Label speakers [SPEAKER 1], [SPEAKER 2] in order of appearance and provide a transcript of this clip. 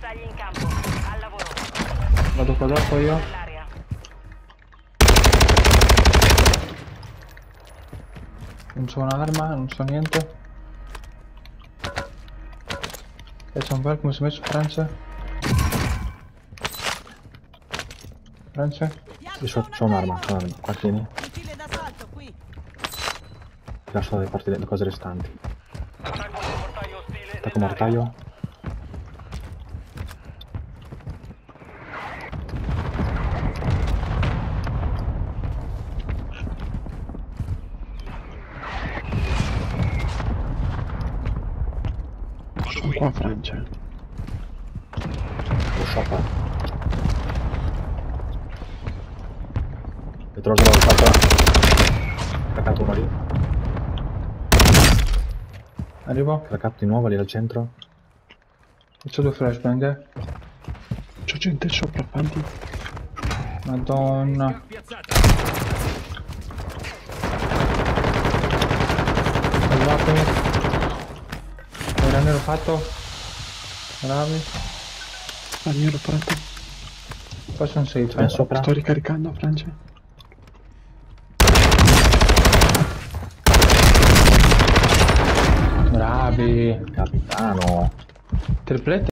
[SPEAKER 1] Bersagli in campo. Al lavoro.
[SPEAKER 2] Vado qua dopo io.
[SPEAKER 1] Nell'area.
[SPEAKER 2] Non c'ho un'arma, non so niente. E c'è un bel come si è messo Francia? Francia?
[SPEAKER 3] Io c'ho un'arma, qua tieni.
[SPEAKER 4] Fucile d'assalto qui.
[SPEAKER 3] Ti lascio le cose restanti.
[SPEAKER 5] Attacco del mortaio ostile
[SPEAKER 3] Attacco
[SPEAKER 5] nell'area.
[SPEAKER 3] mortaio.
[SPEAKER 6] Sono qua Francia.
[SPEAKER 3] Lo shopper. Ritroso l'ho fatto. Craccato uno lì.
[SPEAKER 2] Arrivo?
[SPEAKER 3] Craccato di nuovo lì al centro.
[SPEAKER 2] Faccio due flashbang.
[SPEAKER 6] C'ho gente sopra, avanti.
[SPEAKER 2] Madonna. Salvatemi. Era nero fatto. Bravi.
[SPEAKER 6] Ah, io l'ho fatto.
[SPEAKER 2] Qua sono safe.
[SPEAKER 3] Ben sopra.
[SPEAKER 6] Sto ricaricando, Francia.
[SPEAKER 2] Bravi.
[SPEAKER 3] Capitano.
[SPEAKER 2] Triplette.